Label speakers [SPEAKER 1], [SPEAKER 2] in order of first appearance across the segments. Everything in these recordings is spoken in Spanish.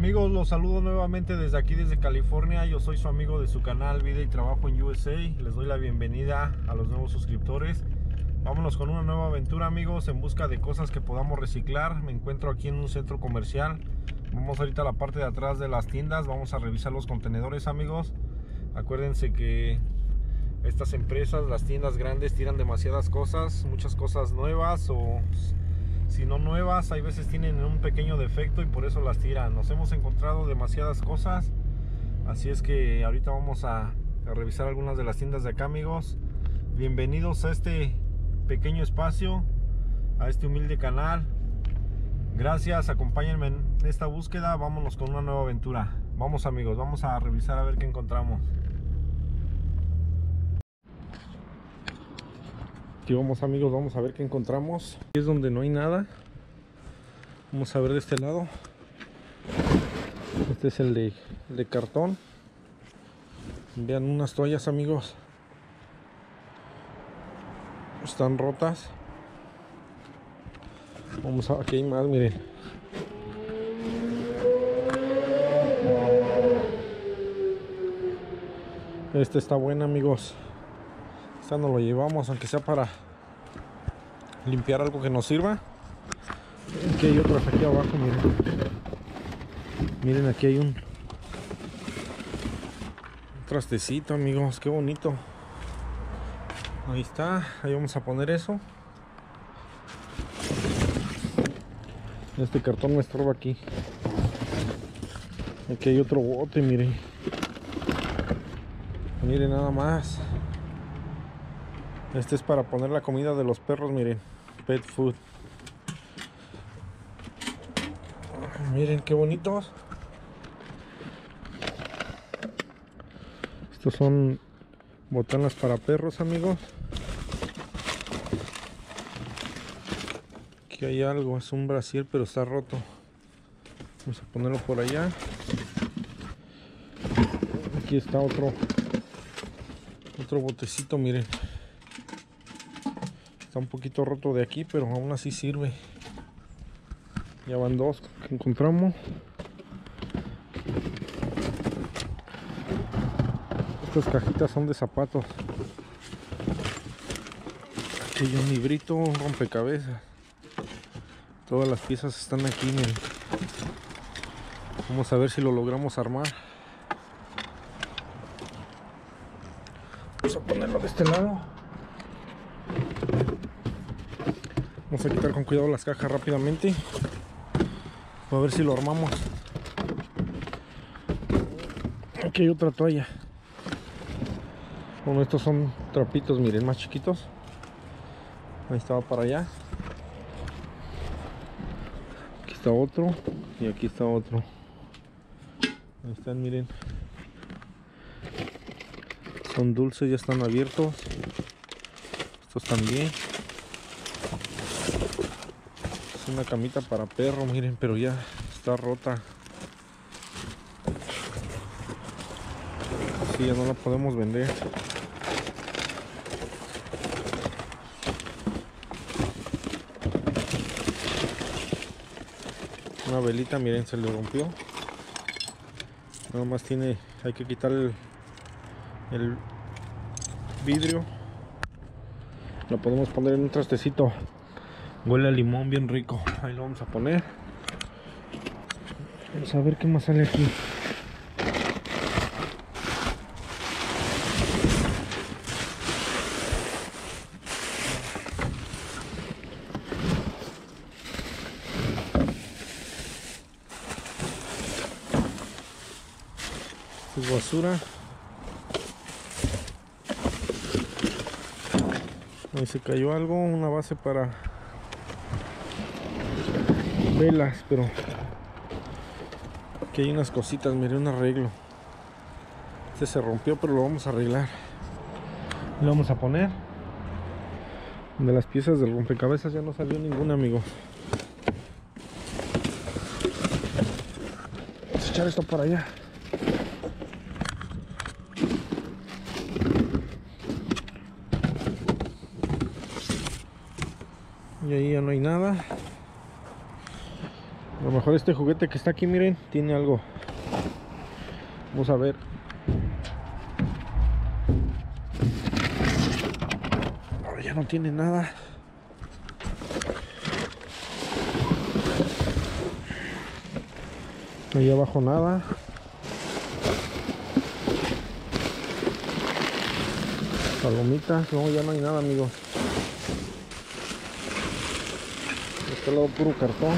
[SPEAKER 1] Amigos, los saludo nuevamente desde aquí, desde California. Yo soy su amigo de su canal Vida y Trabajo en USA. Les doy la bienvenida a los nuevos suscriptores. Vámonos con una nueva aventura, amigos, en busca de cosas que podamos reciclar. Me encuentro aquí en un centro comercial. Vamos ahorita a la parte de atrás de las tiendas. Vamos a revisar los contenedores, amigos. Acuérdense que estas empresas, las tiendas grandes, tiran demasiadas cosas, muchas cosas nuevas, o si no nuevas, hay veces tienen un pequeño defecto y por eso las tiran. Nos hemos encontrado demasiadas cosas, así es que ahorita vamos a revisar algunas de las tiendas de acá, amigos. Bienvenidos a este pequeño espacio, a este humilde canal. Gracias, acompáñenme en esta búsqueda. Vámonos con una nueva aventura. Vamos, amigos, vamos a revisar a ver qué encontramos. Aquí vamos, amigos, vamos a ver qué encontramos. Aquí es donde no hay nada. Vamos a ver de este lado. Este es el de cartón. Vean unas toallas, amigos. Están rotas. Vamos a... aquí hay más, miren. Este está bueno, amigos. Esta nos lo llevamos, aunque sea para limpiar algo que nos sirva. Aquí hay otras aquí abajo, miren. Miren, aquí hay un trastecito, amigos. Qué bonito. Ahí está. Ahí vamos a poner eso. Este cartón me estorba aquí. Aquí hay otro bote, miren. Miren nada más. Este es para poner la comida de los perros, miren. Pet food. Miren qué bonitos. Estos son botanas para perros, amigos. Aquí hay algo, es un brasier, pero está roto. Vamos a ponerlo por allá. Aquí está otro botecito, miren. Está un poquito roto de aquí, pero aún así sirve. Ya van dos que encontramos. Estas cajitas son de zapatos. Aquí hay un librito, un rompecabezas. Todas las piezas están aquí, miren. Vamos a ver si lo logramos armar. Vamos a ponerlo de este lado. Vamos a quitar con cuidado las cajas rápidamente. A ver si lo armamos. Aquí hay otra toalla. Bueno, estos son trapitos, miren, más chiquitos. Ahí estaba para allá. Aquí está otro. Y aquí está otro. Ahí están, miren. Son dulces, ya están abiertos. Estos también. Es una camita para perro, miren, pero ya está rota. Sí, ya no la podemos vender. Una velita, miren, se le rompió. Nada más tiene, hay que quitar el vidrio. Lo podemos poner en un trastecito. Huele a limón bien rico. Ahí lo vamos a poner. Vamos a ver qué más sale aquí. Esto es basura. Ahí se cayó algo, una base para velas, pero aquí hay unas cositas, miré un arreglo. Este se rompió, pero lo vamos a arreglar. Lo vamos a poner. De las piezas del rompecabezas ya no salió ninguna, amigo. Vamos a echar esto por allá. Y ahí ya no hay nada. A lo mejor este juguete que está aquí, miren, tiene algo. Vamos a ver. Ahora ya no tiene nada. Ahí abajo nada. Palomitas, no, ya no hay nada, amigos. De este lado puro cartón.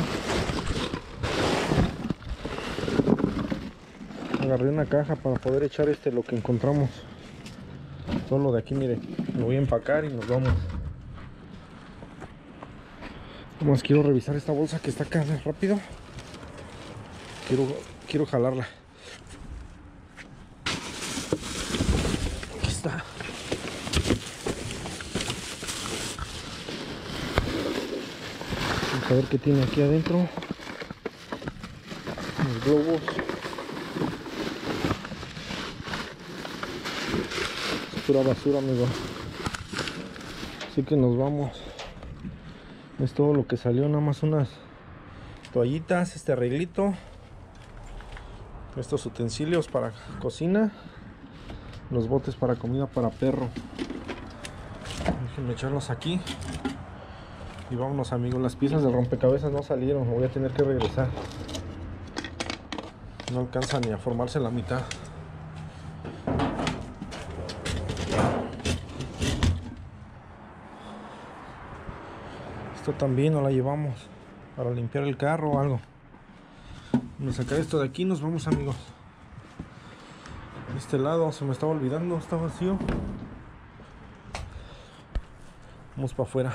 [SPEAKER 1] Agarré una caja para poder echar lo que encontramos. Solo de aquí, miren. Lo voy a empacar y nos vamos. Nomás quiero revisar esta bolsa que está acá rápido. Quiero jalarla. Aquí está. Vamos a ver qué tiene aquí adentro. Los globos. Es pura basura, amigo. Así que nos vamos. Es todo lo que salió, nada más unas toallitas, este arreglito, estos utensilios para cocina, los botes para comida para perro. Déjenme echarlos aquí. Y vámonos, amigos. Las piezas del rompecabezas no salieron, voy a tener que regresar. No alcanza ni a formarse la mitad. Esto también no la llevamos para limpiar el carro o algo. Vamos a sacar esto de aquí y nos vamos, amigos. Este lado se me estaba olvidando, está vacío. Vamos para afuera.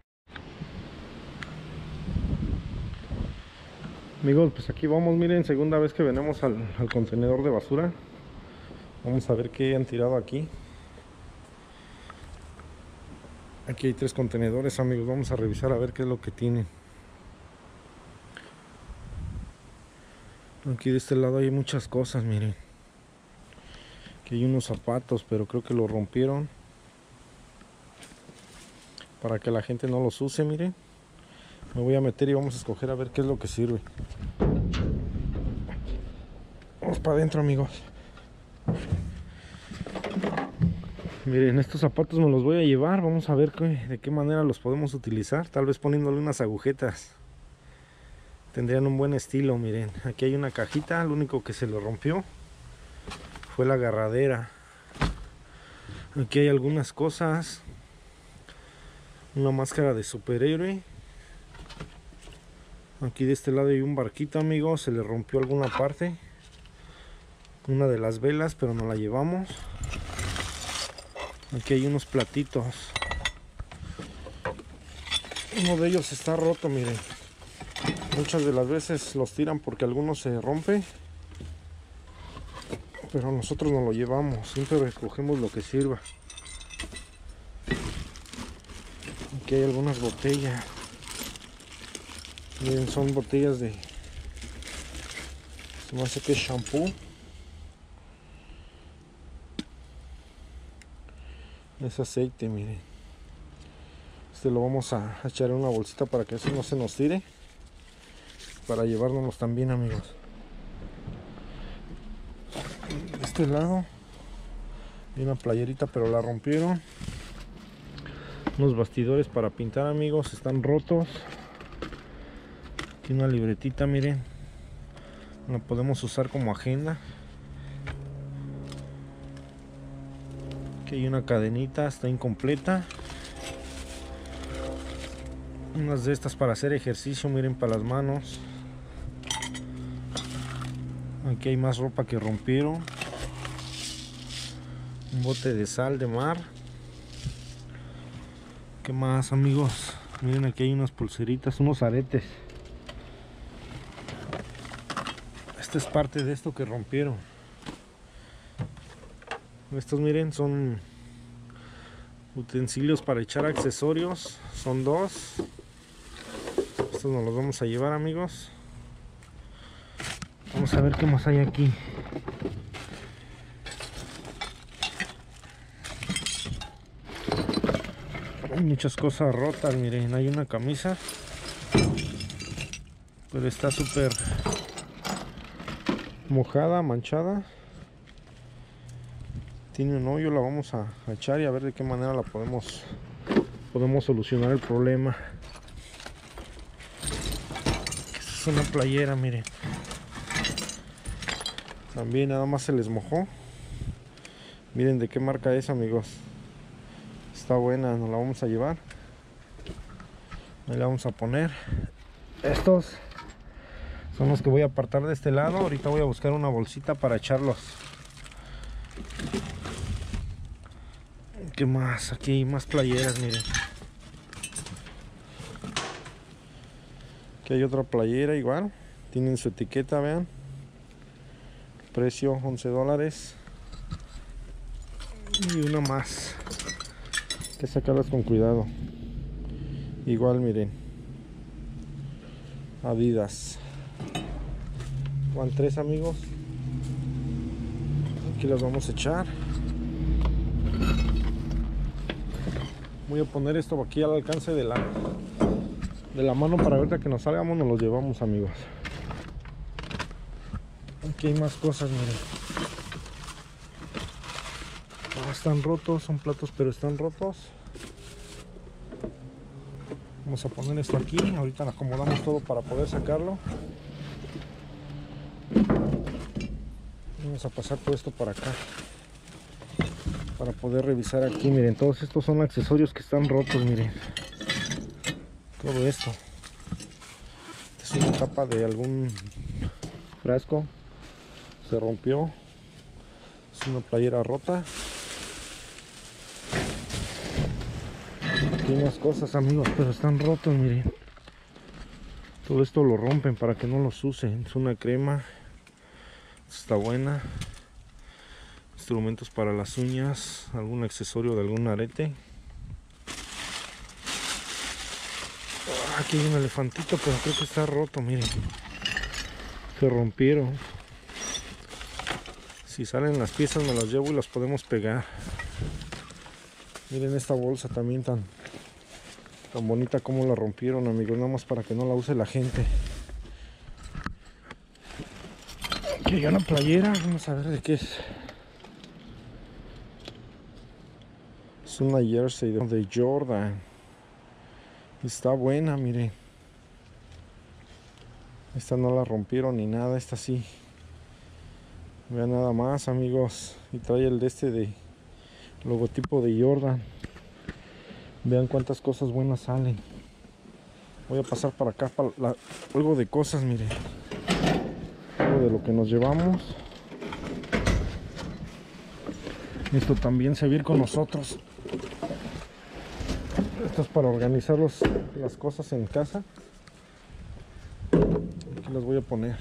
[SPEAKER 1] Amigos, pues aquí vamos, miren, segunda vez que venimos al contenedor de basura. Vamos a ver qué han tirado aquí. Aquí hay 3 contenedores, amigos. Vamos a revisar a ver qué es lo que tienen. Aquí de este lado hay muchas cosas, miren. Aquí hay unos zapatos, pero creo que los rompieron para que la gente no los use, miren. Me voy a meter y vamos a escoger a ver qué es lo que sirve. Vamos para adentro, amigos. Miren, estos zapatos me los voy a llevar. Vamos a ver de qué manera los podemos utilizar. Tal vez poniéndole unas agujetas. Tendrían un buen estilo, miren. Aquí hay una cajita. Lo único que se le rompió fue la agarradera. Aquí hay algunas cosas. Una máscara de superhéroe. Aquí de este lado hay un barquito, amigos. Se le rompió alguna parte. Una de las velas, pero no la llevamos. Aquí hay unos platitos. Uno de ellos está roto, miren. Muchas de las veces los tiran porque algunos se rompe, pero nosotros no lo llevamos. Siempre recogemos lo que sirva. Aquí hay algunas botellas. Miren, son botellas de... se me hace que es shampoo. Es aceite, miren. Este lo vamos a echar en una bolsita para que eso no se nos tire. Para llevárnoslos también, amigos. De este lado hay una playerita, pero la rompieron. Unos bastidores para pintar, amigos, están rotos. Aquí una libretita, miren. La podemos usar como agenda. Aquí hay una cadenita, está incompleta. Unas de estas para hacer ejercicio, miren, para las manos. Aquí hay más ropa que rompieron. Un bote de sal de mar. ¿Qué más, amigos? Miren, aquí hay unas pulseritas, unos aretes. Esta es parte de esto que rompieron. Estos, miren, son utensilios para echar accesorios. Son 2. Estos nos los vamos a llevar, amigos. Vamos a ver qué más hay aquí. Hay muchas cosas rotas, miren. Hay una camisa. pero está súper mojada, manchada. Tiene un hoyo, la vamos a echar y a ver de qué manera la podemos solucionar el problema. Esta es una playera, miren. También nada más se les mojó. Miren de qué marca es, amigos. Está buena, nos la vamos a llevar. Ahí la vamos a poner. Estos son los que voy a apartar de este lado. Ahorita voy a buscar una bolsita para echarlos. ¿Qué más? Aquí hay más playeras, miren. Aquí hay otra playera igual. Tienen su etiqueta, vean. Precio $11. Y una más. Hay que sacarlas con cuidado. Igual, miren. Adidas. Van 3, amigos. Aquí las vamos a echar. Voy a poner esto aquí al alcance de la mano para ahorita que nos salgamos nos los llevamos, amigos. Aquí hay más cosas, miren. Están rotos, son platos pero están rotos. Vamos a poner esto aquí, ahorita acomodamos todo para poder sacarlo. Vamos a pasar todo esto para acá para poder revisar aquí. Miren, todos estos son accesorios que están rotos, miren. Todo esto. Esta es una tapa de algún frasco. Se rompió. Es una playera rota. Aquí hay más cosas, amigos, pero están rotos, miren. Todo esto lo rompen para que no los usen. Es una crema. Está buena. Instrumentos para las uñas. Algún accesorio de algún arete. Aquí hay un elefantito, pero creo que está roto, miren. Se rompieron. Si salen las piezas me las llevo y las podemos pegar. Miren esta bolsa también tan bonita como la rompieron, amigos, nada más para que no la use la gente. Aquí hay una playera, vamos a ver de qué es. Es una jersey de Jordan. Está buena, miren. Esta no la rompieron ni nada, esta sí. Vean nada más, amigos. Y trae el de logotipo de Jordan. Vean cuántas cosas buenas salen. Voy a pasar para acá para algo de cosas, miren. Algo de lo que nos llevamos. Esto también se va a ir con nosotros. Esto es para organizar las cosas en casa. Aquí las voy a poner.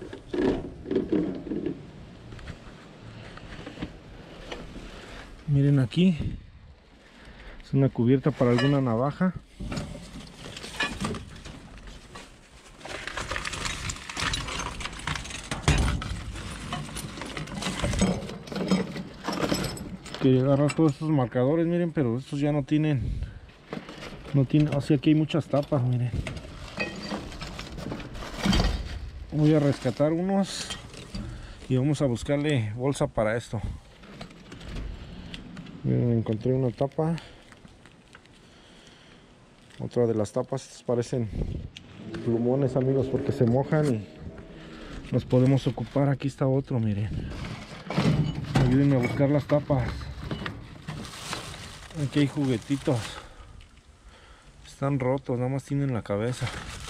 [SPEAKER 1] Miren aquí. Es una cubierta para alguna navaja. Quería agarrar todos estos marcadores, miren, pero estos ya no tienen, o sea, aquí hay muchas tapas, miren. Voy a rescatar unos y vamos a buscarle bolsa para esto. Miren, encontré una tapa. Otra de las tapas, estos parecen plumones, amigos, porque se mojan y los podemos ocupar. Aquí está otro, miren. Ayúdenme a buscar las tapas. Aquí hay juguetitos. Están rotos, nada más tienen la cabeza.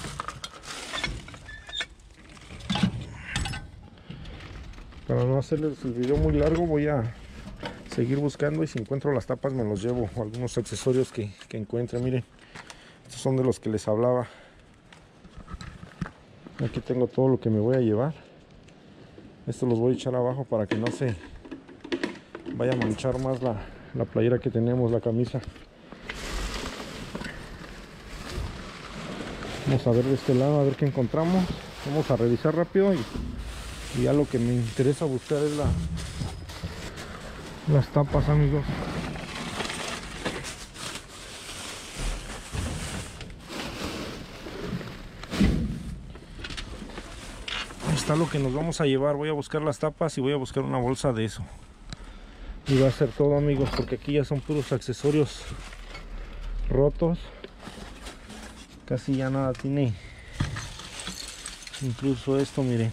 [SPEAKER 1] Para no hacerles el video muy largo, voy a seguir buscando y si encuentro las tapas me los llevo. O algunos accesorios que encuentre, miren. Estos son de los que les hablaba. Aquí tengo todo lo que me voy a llevar. Estos los voy a echar abajo para que no se vaya a manchar más la playera que tenemos, la camisa. Vamos a ver de este lado, a ver qué encontramos. Vamos a revisar rápido y ya lo que me interesa buscar es las tapas, amigos. está lo que nos vamos a llevar. Voy a buscar las tapas y voy a buscar una bolsa de eso. Y va a ser todo, amigos, porque aquí ya son puros accesorios rotos. Casi ya nada tiene. Incluso esto, miren.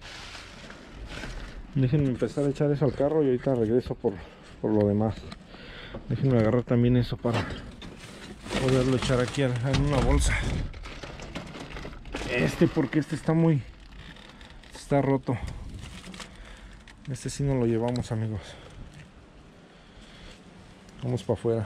[SPEAKER 1] Déjenme empezar a echar eso al carro y ahorita regreso por lo demás. Déjenme agarrar también eso para poderlo echar aquí en una bolsa. Porque está roto. Este sí no lo llevamos, amigos. Vamos para afuera.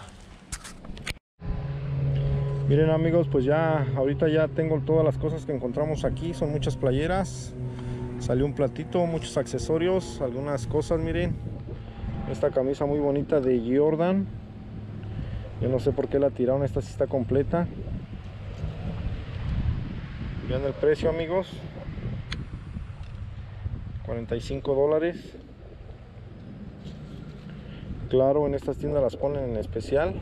[SPEAKER 1] Miren, amigos, pues ya ahorita ya tengo todas las cosas que encontramos aquí. Son muchas playeras, salió un platito, muchos accesorios, algunas cosas. Miren, esta camisa muy bonita de Jordan. Yo no sé por qué la tiraron, esta sí está completa. Vean el precio, amigos, $45. Claro, en estas tiendas las ponen en especial.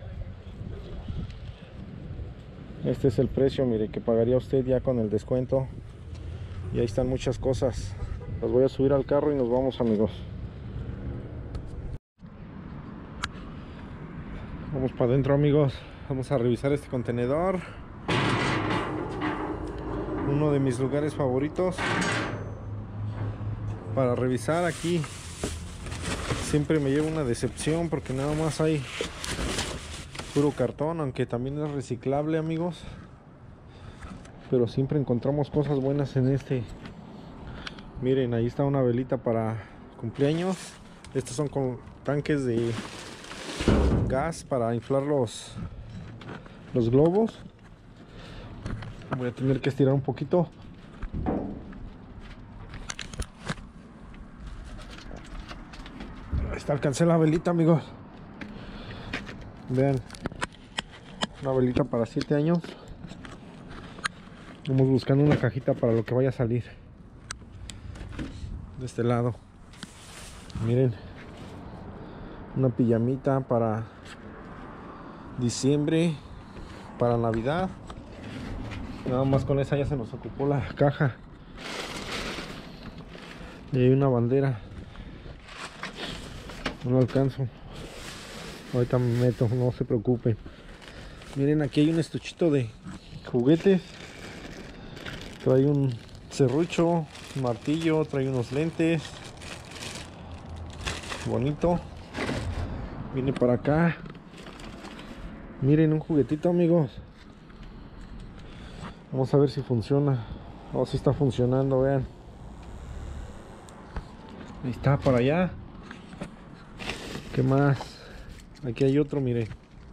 [SPEAKER 1] Este es el precio, mire, que pagaría usted ya con el descuento. Y ahí están muchas cosas. Las voy a subir al carro y nos vamos, amigos. Vamos para adentro, amigos. Vamos a revisar este contenedor. Uno de mis lugares favoritos para revisar. Aquí siempre me lleva una decepción porque nada más hay puro cartón, aunque también es reciclable, amigos. Pero siempre encontramos cosas buenas en este. Miren, ahí está una velita para cumpleaños. Estos son con tanques de gas para inflar los globos. Voy a tener que estirar un poquito. Ahí está, alcancé la velita, amigos. Vean, una velita para 7 años. Vamos buscando una cajita para lo que vaya a salir de este lado. Miren, una pijamita para diciembre, para Navidad. Nada más con esa ya se nos ocupó la caja. Y hay una bandera. No alcanzo. Ahorita me meto, no se preocupen. Miren, aquí hay un estuchito de juguetes. Trae un serrucho, un martillo, trae unos lentes. Bonito. Viene para acá. Miren, un juguetito, amigos. Vamos a ver si funciona. O si está funcionando, vean. Ahí está, para allá. ¿Qué más? Aquí hay otro, miren.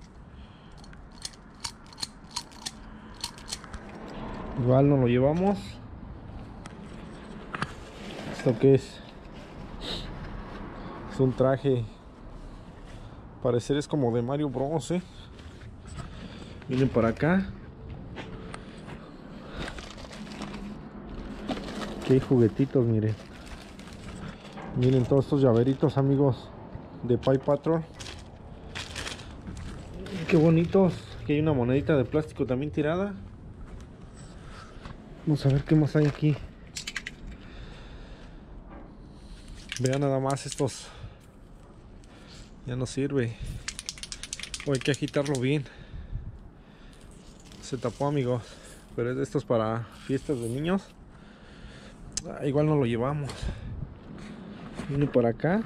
[SPEAKER 1] Igual nos lo llevamos. ¿Esto qué es? Es un traje. Parecer es como de Mario Bros, ¿eh? Miren para acá. Aquí hay juguetitos, miren. Miren todos estos llaveritos, amigos, de Paw Patrol. Qué bonitos. Aquí hay una monedita de plástico también tirada. Vamos a ver qué más hay aquí. Vean nada más estos. Ya no sirve. O hay que agitarlo bien. Se tapó, amigos. Pero es de estos para fiestas de niños. Igual no lo llevamos. Viene por acá.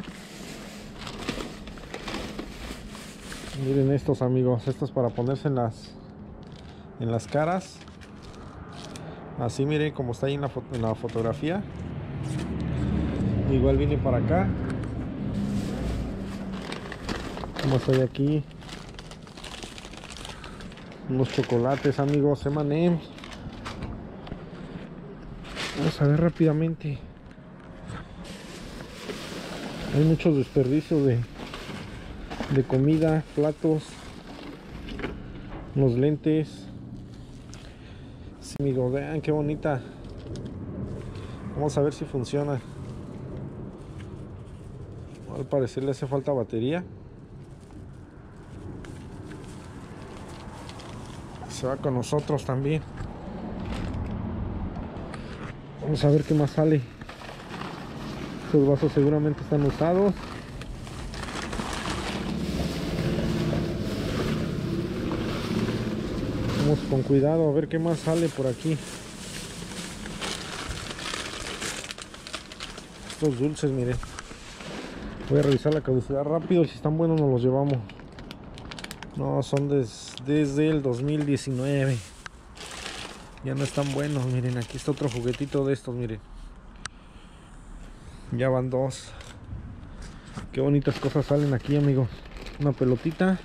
[SPEAKER 1] Miren estos, amigos. Estos para ponerse en las caras. Así, miren como está ahí en la fotografía. Igual viene para acá. Como estoy aquí. Unos chocolates, amigos, M&M's. Vamos a ver rápidamente. Hay muchos desperdicios de comida, platos, unos lentes. Sí, amigos, vean qué bonita. Vamos a ver si funciona. Al parecer le hace falta batería. Se va con nosotros también. Vamos a ver qué más sale. Estos vasos seguramente están usados. Vamos con cuidado a ver qué más sale por aquí. Estos dulces, miren. Voy a revisar la caducidad rápido y si están buenos nos los llevamos. No, son desde el 2019. Ya no están buenos, miren. Aquí está otro juguetito de estos, miren. Ya van dos. Qué bonitas cosas salen aquí, amigos. Una pelotita.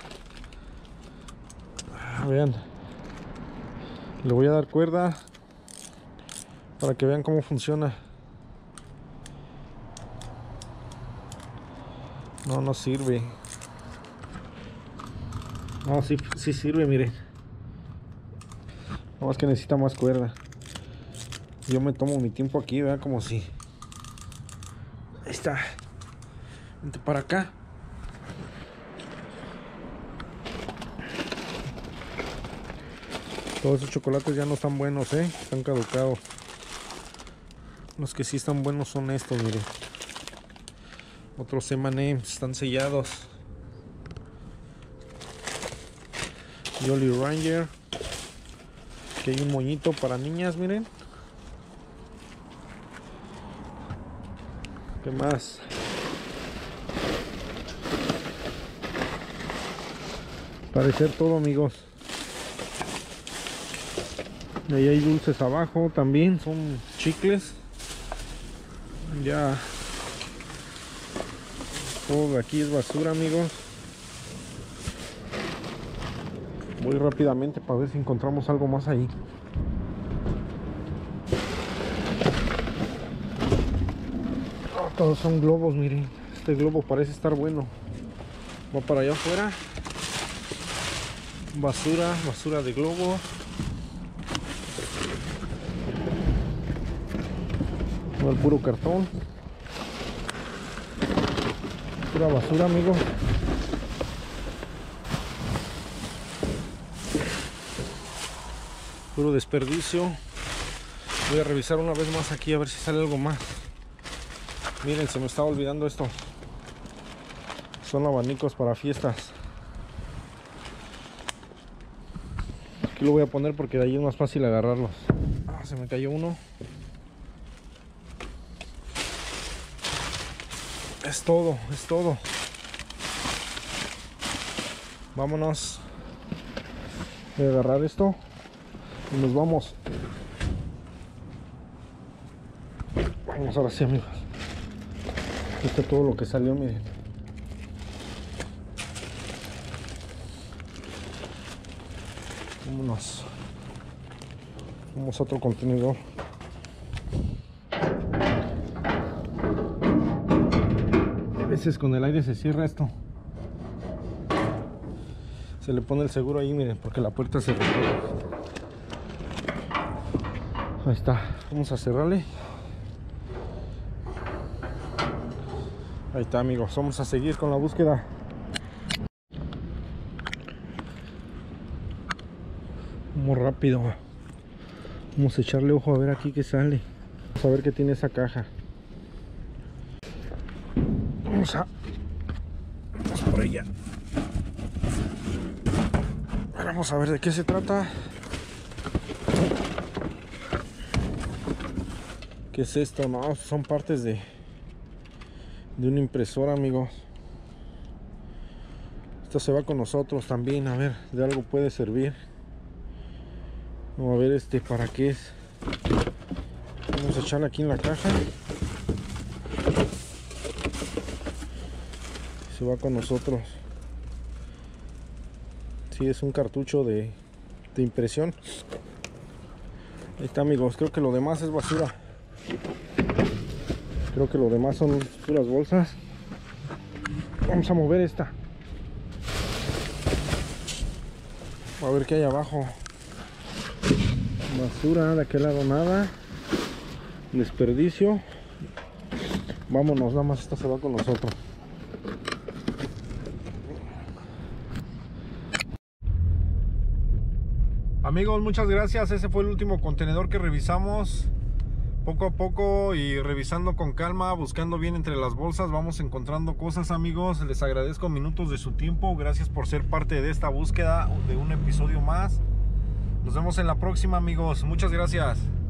[SPEAKER 1] Vean. Le voy a dar cuerda para que vean cómo funciona. No sirve. No, sí sirve, miren. No, es que necesita más cuerda. Yo me tomo mi tiempo aquí, vean como si. Ahí está. Vente para acá. Todos esos chocolates ya no están buenos, están caducados. Los que sí están buenos son estos, miren. Otros M&M's están sellados. Jolly Ranger. Aquí hay un moñito para niñas, miren. ¿Qué más? Parecer todo, amigos. Y ahí hay dulces abajo también, son chicles. Ya todo de aquí es basura, amigos. Voy rápidamente para ver si encontramos algo más ahí. Oh, todos son globos, miren. Este globo parece estar bueno. Va para allá afuera. Basura de globo. El puro cartón. Pura basura, amigos. Puro desperdicio. Voy a revisar una vez más aquí a ver si sale algo más. Miren, se me estaba olvidando esto. Son abanicos para fiestas. Aquí lo voy a poner porque de ahí es más fácil agarrarlos. Se me cayó uno. Es todo, es todo. Vámonos. Voy a agarrar esto y nos vamos. Vamos ahora sí, amigos. Aquí está todo lo que salió, miren. Vámonos. Vamos a otro contenedor. A veces con el aire se cierra esto. Se le pone el seguro ahí, miren, porque la puerta se rompe. Ahí está. Vamos a cerrarle. Ahí está, amigos. Vamos a seguir con la búsqueda. Muy rápido. Vamos a echarle ojo a ver aquí qué sale. Vamos a ver qué tiene esa caja. Vamos por ella. Vamos a ver de qué se trata. ¿Qué es esto? No, son partes de una impresora, amigos. Esto se va con nosotros también. A ver, de algo puede servir. Vamos a ver para qué es. Vamos a echarle aquí en la caja. Se va con nosotros. Sí, es un cartucho de impresión. Ahí está, amigos. Creo que lo demás es basura. Creo que lo demás son puras bolsas. Vamos a mover esta. A ver qué hay abajo. Basura, de aquel lado nada. Desperdicio. Vámonos, nada más esta se va con nosotros. Amigos, muchas gracias. Ese fue el último contenedor que revisamos. poco a poco y revisando con calma, buscando bien entre las bolsas, vamos encontrando cosas, amigos. Les agradezco minutos de su tiempo. Gracias por ser parte de esta búsqueda, de un episodio más. Nos vemos en la próxima, amigos. Muchas gracias.